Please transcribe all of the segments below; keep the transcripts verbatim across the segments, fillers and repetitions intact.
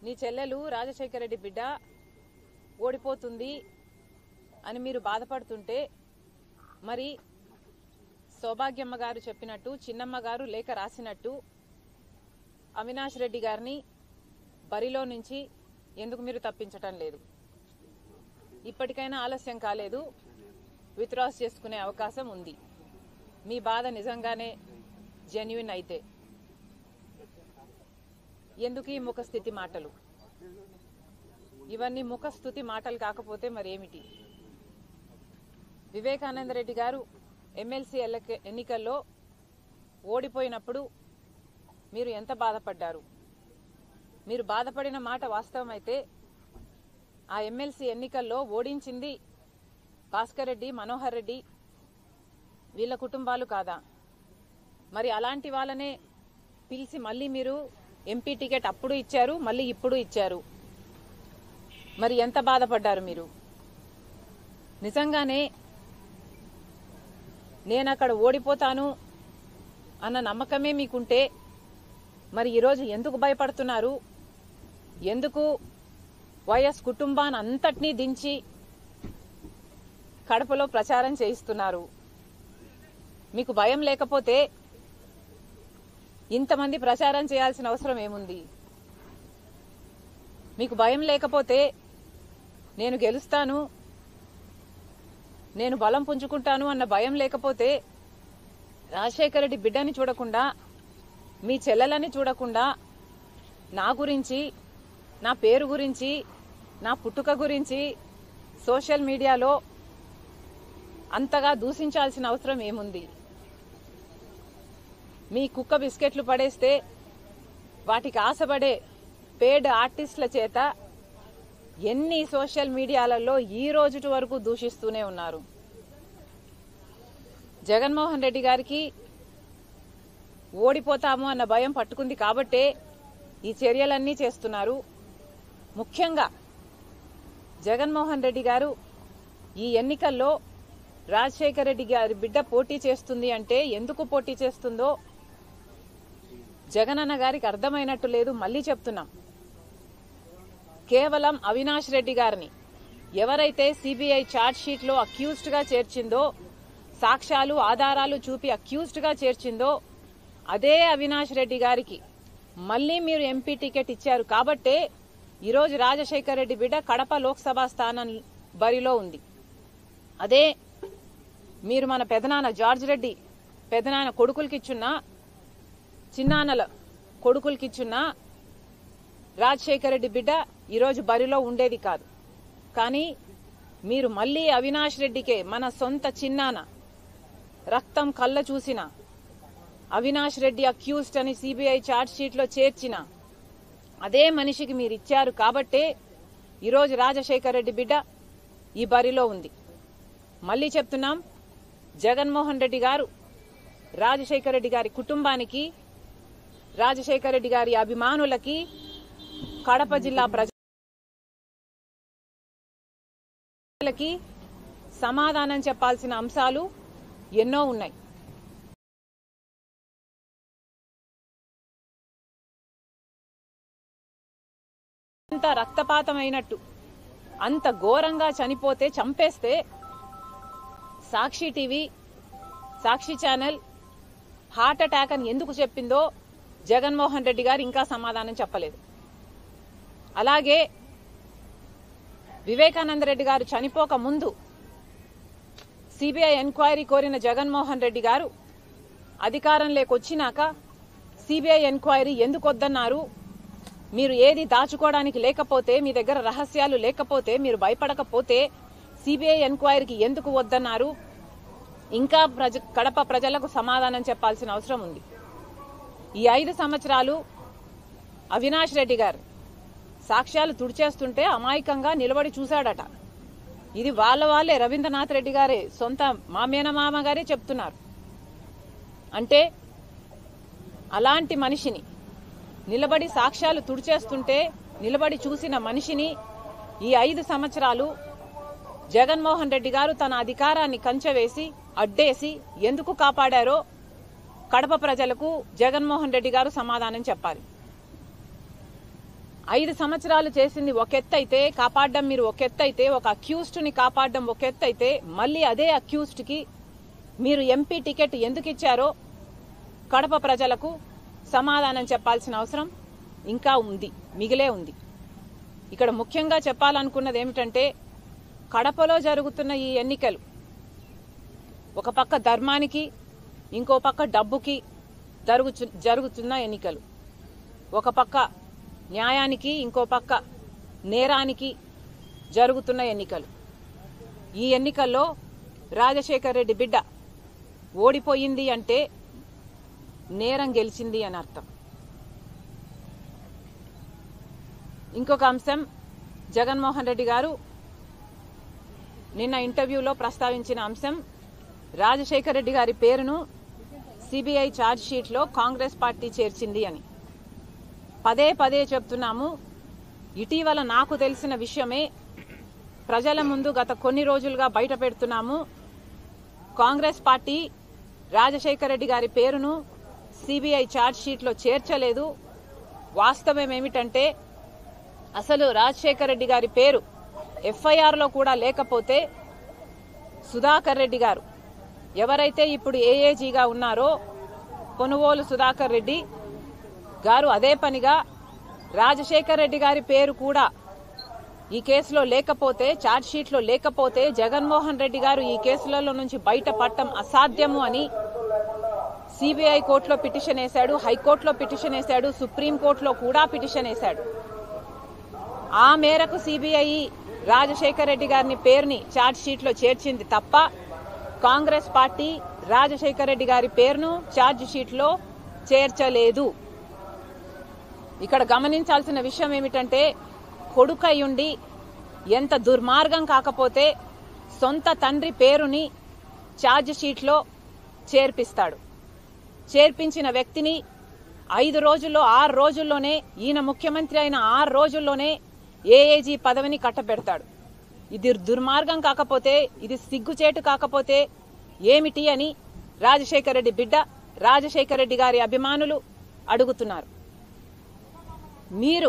నీ చెల్లెలు రాజశేఖర రెడ్డి బిడ్డ ఓడిపోతుంది అని మీరు బాధపడుతుంటే మరి సౌభాగ్యమ్మ గారు చెప్పినట్టు చిన్నమ్మ గారు లేఖ రాసినట్టు అవినాష్ రెడ్డి గారిని బరిలో నుంచి ఎందుకు మీరు తప్పించటం లేదు? ఇప్పటికైనా ఆలస్యం కాలేదు, విత్డ్రాస్ చేసుకునే అవకాశం ఉంది. మీ బాధ నిజంగానే జెన్యున్ అయితే ఎందుకు ఈ ముఖస్థితి మాటలు? ఇవన్నీ ముఖస్థుతి మాటలు కాకపోతే మరేమిటి? వివేకానంద రెడ్డి గారు ఎమ్మెల్సీ ఎన్నికల్లో ఓడిపోయినప్పుడు మీరు ఎంత బాధపడ్డారు? మీరు బాధపడిన మాట వాస్తవమైతే ఆ ఎమ్మెల్సీ ఎన్నికల్లో ఓడించింది భాస్కర్ రెడ్డి, మనోహర్ రెడ్డి వీళ్ళ కుటుంబాలు కాదా? మరి అలాంటి వాళ్ళనే పిలిచి మళ్ళీ మీరు ఎంపీ టికెట్ అప్పుడు ఇచ్చారు, మళ్ళీ ఇప్పుడు ఇచ్చారు. మరి ఎంత బాధపడ్డారు మీరు? నిజంగానే నేను అక్కడ ఓడిపోతాను అన్న నమ్మకమే మీకుంటే మరి ఈరోజు ఎందుకు భయపడుతున్నారు? ఎందుకు వైఎస్ కుటుంబాన్ని అంతటినీ దించి కడపలో ప్రచారం చేయిస్తున్నారు? మీకు భయం లేకపోతే ఇంతమంది ప్రచారం చేయాల్సిన అవసరం ఏముంది? మీకు భయం లేకపోతే నేను గెలుస్తాను, నేను బలం పుంజుకుంటాను అన్న భయం లేకపోతే రాజశేఖర రెడ్డి బిడ్డని చూడకుండా, మీ చెల్లెలని చూడకుండా నా గురించి, నా పేరు గురించి, నా పుట్టుక గురించి సోషల్ మీడియాలో అంతగా దూషించాల్సిన అవసరం ఏముంది? మీ కుక్క బిస్కెట్లు పడేస్తే వాటికి ఆశపడే పేడ్ ఆర్టిస్టుల చేత ఎన్ని సోషల్ మీడియాలలో ఈ రోజు వరకు దూషిస్తూనే ఉన్నారు. జగన్మోహన్ రెడ్డి గారికి ఓడిపోతాము అన్న భయం పట్టుకుంది కాబట్టే ఈ చర్యలన్నీ చేస్తున్నారు. ముఖ్యంగా జగన్మోహన్ రెడ్డి గారు ఈ ఎన్నికల్లో రాజశేఖర రెడ్డి గారి బిడ్డ పోటీ చేస్తుంది అంటే ఎందుకు పోటీ చేస్తుందో జగనన్న గారికి అర్థమైనట్టు లేదు. మళ్లీ చెప్తున్నాం, కేవలం అవినాష్ రెడ్డి గారిని ఎవరైతే సిబిఐ ఛార్జ్ షీట్ లో అక్యూజ్డ్ గా చేర్చిందో, సాక్ష్యాలు ఆధారాలు చూపి అక్యూజ్డ్ గా చేర్చిందో అదే అవినాష్ రెడ్డి గారికి మళ్లీ మీరు ఎంపీ టికెట్ ఇచ్చారు కాబట్టే ఈరోజు రాజశేఖర రెడ్డి బిడ్డ కడప లోక్సభ స్థానం బరిలో ఉంది. అదే మీరు మన పెదనాన్న జార్జ్ రెడ్డి పెదనాన్న కొడుకులకిచ్చున్నా, చిన్నాన్నల కొడుకులకిచ్చున్నా రాజశేఖర రెడ్డి బిడ్డ ఈరోజు బరిలో ఉండేది కాదు. కానీ మీరు మళ్లీ అవినాష్ రెడ్డికే, మన సొంత చిన్నాన్న రక్తం కళ్ళ చూసిన అవినాష్ రెడ్డి అక్యూజ్డ్ అని సిబిఐ ఛార్జ్ షీట్ లో చేర్చిన అదే మనిషికి మీరు ఇచ్చారు కాబట్టే ఈరోజు రాజశేఖర రెడ్డి బిడ్డ ఈ బరిలో ఉంది. మళ్లీ చెప్తున్నాం, జగన్మోహన్ రెడ్డి గారు రాజశేఖర రెడ్డి గారి కుటుంబానికి, రాజశేఖర రెడ్డి గారి అభిమానులకి, కడప జిల్లా ప్రజలకి సమాధానం చెప్పాల్సిన అంశాలు ఎన్నో ఉన్నాయి. అంత రక్తపాతమైనట్టు, అంత ఘోరంగా చనిపోతే, చంపేస్తే Sakshi TV, Sakshi channel heart attack అని ఎందుకు చెప్పిందో జగన్మోహన్ రెడ్డి గారు ఇంకా సమాధానం చెప్పలేదు. అలాగే వివేకానంద రెడ్డి గారు చనిపోక ముందు సిబిఐ ఎంక్వైరీ కోరిన జగన్మోహన్ రెడ్డి గారు అధికారంలోకి వచ్చినాక సిబిఐ ఎంక్వైరీ ఎందుకు వద్దన్నారు? మీరు ఏది దాచుకోవడానికి లేకపోతే, మీ దగ్గర రహస్యాలు లేకపోతే, మీరు భయపడకపోతే సిబిఐ ఎంక్వైరీకి ఎందుకు వద్దన్నారు? ఇంకా ప్రజ కడప ప్రజలకు సమాధానం చెప్పాల్సిన అవసరం ఉంది. ఈ ఐదు సంవత్సరాలు అవినాష్ రెడ్డి గారు సాక్ష్యాలు తుడిచేస్తుంటే అమాయకంగా నిలబడి చూశాడట. ఇది వాళ్ళ వాళ్ళే, రవీంద్రనాథ్ రెడ్డి గారే, సొంత మా మేనమామ గారే చెప్తున్నారు. అంటే అలాంటి మనిషిని నిలబడి సాక్ష్యాలు తుడిచేస్తుంటే నిలబడి చూసిన మనిషిని ఈ ఐదు సంవత్సరాలు జగన్మోహన్ రెడ్డి గారు తన అధికారాన్ని కంచెవేసి అడ్డేసి ఎందుకు కాపాడారో కడప ప్రజలకు జగన్మోహన్ రెడ్డి గారు సమాధానం చెప్పాలి. ఐదు సంవత్సరాలు చేసింది ఒక ఎత్తు అయితే, కాపాడడం మీరు ఒక ఎత్తు అయితే, ఒక అక్యూజ్డ్ ని కాపాడడం ఒక ఎత్తు అయితే, మళ్ళీ అదే అక్యూజ్డ్ కి మీరు ఎంపీ టికెట్ ఎందుకు ఇచ్చారో కడప ప్రజలకు సమాధానం చెప్పాల్సిన అవసరం ఇంకా ఉంది, మిగిలే ఉంది. ఇక్కడ ముఖ్యంగా చెప్పాలనుకున్నది ఏమిటంటే, కడపలో జరుగుతున్న ఈ ఎన్నికలు ఒక పక్క ధర్మానికి, ఇంకో పక్క డబ్బుకి జరుగుతు జరుగుతున్న ఎన్నికలు. ఒక పక్క న్యాయానికి, ఇంకో పక్క నేరానికి జరుగుతున్న ఎన్నికలు. ఈ ఎన్నికల్లో రాజశేఖర్ రెడ్డి బిడ్డ ఓడిపోయింది అంటే నేరం గెలిచింది అని అర్థం. ఇంకొక అంశం, జగన్మోహన్ రెడ్డి గారు నిన్న ఇంటర్వ్యూలో ప్రస్తావించిన అంశం, రాజశేఖర్ రెడ్డి గారి పేరును సిబిఐ ఛార్జ్ షీట్ లో కాంగ్రెస్ పార్టీ చేర్చింది అని పదే పదే చెప్తున్నాము. ఇటీవల నాకు తెలిసిన విషయమే ప్రజల ముందు గత కొన్ని రోజులుగా బయట పెడుతున్నాము. కాంగ్రెస్ పార్టీ రాజశేఖర్ రెడ్డి గారి పేరును సిబిఐ ఛార్జ్ షీట్ లో చేర్చలేదు. వాస్తవం ఏమిటంటే, అసలు రాజశేఖర్ రెడ్డి గారి పేరు ఎఫ్ఐఆర్ లో కూడా లేకపోతే సుధాకర్ రెడ్డి గారు, ఎవరైతే ఇప్పుడు ఏఏజీగా ఉన్నారో కొనుగోలు సుధాకర్ రెడ్డి గారు, అదే పనిగా రాజశేఖర్ రెడ్డి గారి పేరు కూడా ఈ కేసులో లేకపోతే, ఛార్జ్ షీట్ లో లేకపోతే, జగన్మోహన్ రెడ్డి గారు ఈ కేసులలో నుంచి బయటపడటం అసాధ్యము అని సిబిఐ కోర్టులో పిటిషన్ వేశాడు, హైకోర్టులో పిటిషన్ వేశాడు, సుప్రీంకోర్టులో కూడా పిటిషన్ వేశాడు. ఆ మేరకు సిబిఐ రాజశేఖర్ రెడ్డి గారిని పేరుని ఛార్జ్ షీట్ లో చేర్చింది తప్ప, కాంగ్రెస్ పార్టీ రాజశేఖర్ రెడ్డి గారి పేరును ఛార్జ్ షీట్ లో చేర్చలేదు. ఇక్కడ గమనించాల్సిన విషయం ఏమిటంటే, కొడుకయ్యుండి ఎంత దుర్మార్గం కాకపోతే సొంత తండ్రి పేరుని ఛార్జ్ షీట్ లో చేర్పిస్తాడు. చేర్పించిన వ్యక్తిని ఐదు రోజుల్లో ఆరు రోజుల్లోనే, ఈయన ముఖ్యమంత్రి అయిన ఆరు రోజుల్లోనే ఏఏజీ పదవిని కట్టబెడతాడు. ఇది దుర్మార్గం కాకపోతే, ఇది సిగ్గుచేటు కాకపోతే ఏమిటి అని రాజశేఖర్ రెడ్డి బిడ్డ, రాజశేఖర్ రెడ్డి గారి అభిమానులు అడుగుతున్నారు. మీరు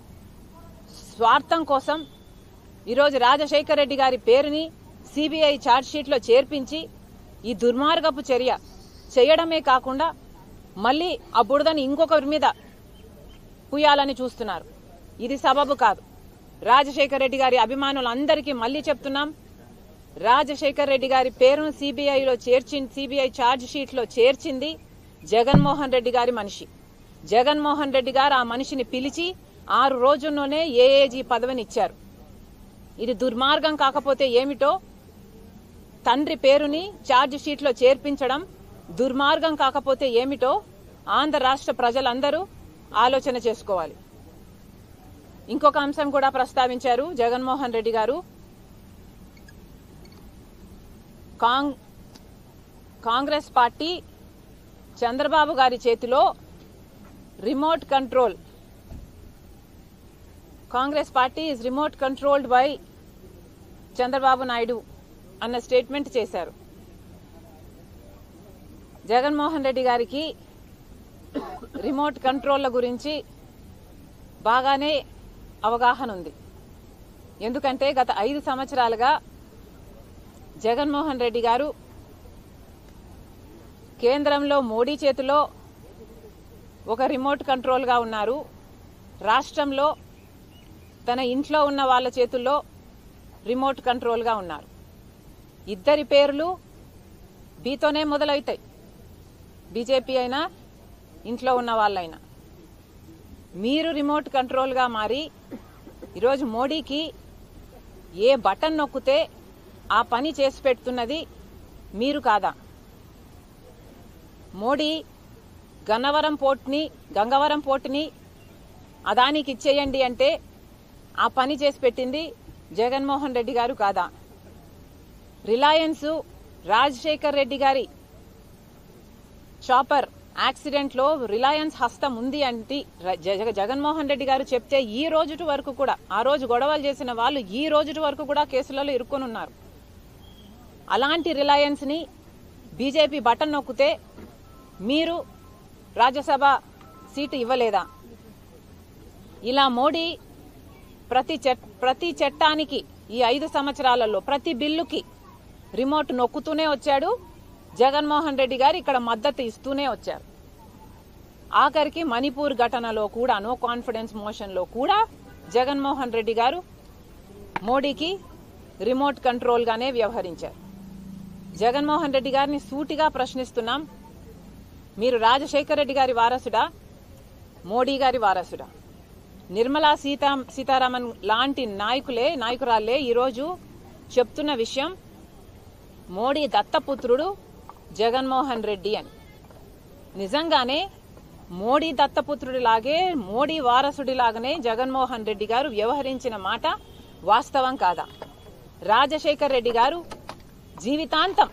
స్వార్థం కోసం ఈరోజు రాజశేఖర్ రెడ్డి గారి పేరుని సిబిఐ ఛార్జ్ షీట్ లో చేర్పించి ఈ దుర్మార్గపు చర్య చేయడమే కాకుండా మళ్లీ ఆ బుడదని ఇంకొకరి మీద పుయ్యాలని చూస్తున్నారు. ఇది సబబు కాదు. రాజశేఖర్ రెడ్డి గారి అభిమానులందరికీ మళ్లీ చెప్తున్నాం, రాజశేఖర్ రెడ్డి గారి పేరును సిబిఐలో చేర్చి సిబిఐ ఛార్జ్ షీట్ లో చేర్చింది జగన్మోహన్ రెడ్డి గారి మనిషి. జగన్మోహన్ రెడ్డి గారు ఆ మనిషిని పిలిచి ఆరు రోజుల్లోనే ఏఏజీ పదవిని ఇచ్చారు. ఇది దుర్మార్గం కాకపోతే ఏమిటో, తండ్రి పేరుని ఛార్జ్ షీట్ లో చేర్పించడం దుర్మార్గం కాకపోతే ఏమిటో ఆంధ్ర రాష్ట్ర ప్రజలందరూ ఆలోచన చేసుకోవాలి. ఇంకొక అంశం కూడా ప్రస్తావించారు జగన్మోహన్ రెడ్డి గారు. కాంగ్రెస్ పార్టీ చంద్రబాబు గారి చేతిలో remote control, Congress party is remote controlled by Chandrababu Naidu అన్న స్టేట్మెంట్ చేశారు. జగన్మోహన్ రెడ్డి గారికి రిమోట్ కంట్రోళ్ల గురించి బాగానే అవగాహన ఉంది. ఎందుకంటే గత ఐదు సంవత్సరాలుగా జగన్మోహన్ రెడ్డి గారు కేంద్రంలో మోడీ చేతిలో ఒక రిమోట్ కంట్రోల్ గా ఉన్నారు. రాష్ట్రంలో తన ఇంట్లో ఉన్న వాళ్ళ చేతుల్లో రిమోట్ కంట్రోల్ గా ఉన్నారు. ఇద్దరి పేర్లు బీతోనే మొదలవుతాయి. బీజేపీ అయినా ఇంట్లో ఉన్న వాళ్ళైనా. మీరు రిమోట్ కంట్రోల్ గా మారి ఈరోజు మోడీకి ఏ బటన్ నొక్కితే ఆ పని చేసి పెడుతున్నది మీరు కాదా? మోడీ గన్నవరం పోర్ట్ని గంగవరం పోర్టుని అదానికి ఇచ్చేయండి అంటే ఆ పని చేసి పెట్టింది జగన్మోహన్ రెడ్డి గారు కాదా? రిలయన్స్ రాజశేఖర్ రెడ్డి గారి చాపర్ యాక్సిడెంట్ లో రిలయన్స్ హస్తం ఉంది అంటే జగన్మోహన్ రెడ్డి గారు చెప్తే ఈ రోజు వరకు కూడా, ఆ రోజు గొడవలు చేసిన వాళ్ళు ఈ రోజు వరకు కూడా కేసులలో ఇరుక్కొని ఉన్నారు. అలాంటి రిలయన్స్ ని బీజేపీ బటన్ నొక్కితే మీరు రాజ్యసభ సీటు ఇవ్వలేదా? ఇలా మోడీ ప్రతి ప్రతి చట్టానికి ఈ ఐదు సంవత్సరాలలో ప్రతి బిల్లుకి రిమోట్ నొక్కుతూనే వచ్చాడు. జగన్మోహన్ రెడ్డి గారు ఇక్కడ మద్దతు ఇస్తూనే వచ్చారు. ఆఖరికి మణిపూర్ ఘటనలో కూడా నో కాన్ఫిడెన్స్ మోషన్లో కూడా జగన్మోహన్ రెడ్డి గారు మోడీకి రిమోట్ కంట్రోల్గానే వ్యవహరించారు. జగన్మోహన్ రెడ్డి గారిని సూటిగా ప్రశ్నిస్తున్నాం. మీరు రాజశేఖర రెడ్డి గారి వారసుడా, మోడీ గారి వారసుడా? నిర్మలా సీతా సీతారామన్ లాంటి నాయకులే నాయకురాలే ఈరోజు చెప్తున్న విషయం మోడీ దత్తపుత్రుడు జగన్మోహన్ రెడ్డి అని. నిజంగానే మోడీ దత్తపుత్రుడిలాగే మోడీ వారసుడిలాగానే జగన్మోహన్ రెడ్డి గారు వ్యవహరించిన మాట వాస్తవం కాదా? రాజశేఖర్ రెడ్డి గారు జీవితాంతం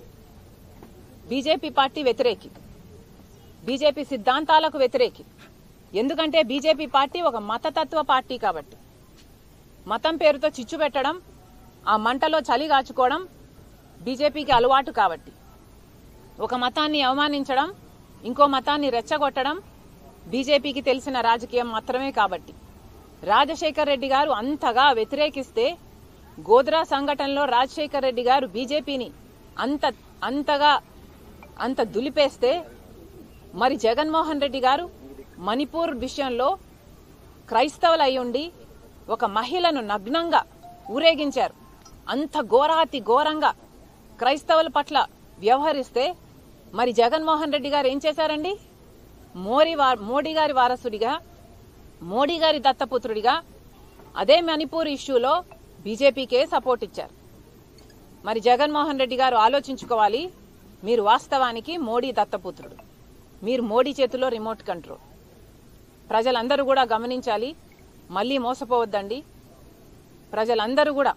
బీజేపీ పార్టీ వ్యతిరేకి, బీజేపీ సిద్ధాంతాలకు వ్యతిరేకి. ఎందుకంటే బీజేపీ పార్టీ ఒక మతతత్వ పార్టీ కాబట్టి. మతం పేరుతో చిచ్చు పెట్టడం, ఆ మంటలో చలి కాచుకోవడం బీజేపీకి అలవాటు కాబట్టి. ఒక మతాన్ని అవమానించడం, ఇంకో మతాన్ని రెచ్చగొట్టడం బీజేపీకి తెలిసిన రాజకీయం మాత్రమే కాబట్టి. రాజశేఖర్ రెడ్డి గారు అంతగా వ్యతిరేకిస్తే, గోద్రా సంఘటనలో రాజశేఖర్ రెడ్డి గారు బీజేపీని అంత అంతగా అంత దులిపేస్తే, మరి జగన్మోహన్ రెడ్డి గారు మణిపూర్ విషయంలో క్రైస్తవులు అయ్యుండి ఒక మహిళను నగ్నంగా ఊరేగించారు. అంత ఘోరాతి ఘోరంగా క్రైస్తవుల పట్ల వ్యవహరిస్తే మరి జగన్మోహన్ రెడ్డి గారు ఏం చేశారండి? మోడీ మోడీ గారి వారసుడిగా, మోడీ గారి దత్తపుత్రుడిగా అదే మణిపూర్ ఇష్యూలో బీజేపీకే సపోర్ట్ ఇచ్చారు. మరి జగన్మోహన్ రెడ్డి గారు ఆలోచించుకోవాలి. మీరు వాస్తవానికి మోడీ దత్తపుత్రుడు, మీరు మోడీ చేతిలో రిమోట్ కంట్రోల్. ప్రజలందరూ కూడా గమనించాలి. మళ్లీ మోసపోవద్దండి. ప్రజలందరూ కూడా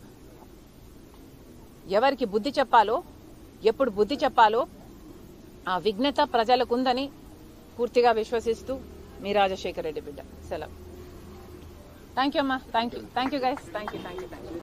ఎవరికి బుద్ధి చెప్పాలో, ఎప్పుడు బుద్ధి చెప్పాలో ఆ విఘ్నత ప్రజలకుందని పూర్తిగా విశ్వసిస్తూ మీ రాజశేఖర రెడ్డి బిడ్డ. సెలవు. థ్యాంక్ యూ అమ్మా. Thank you thank you guys. Thank you thank you thank you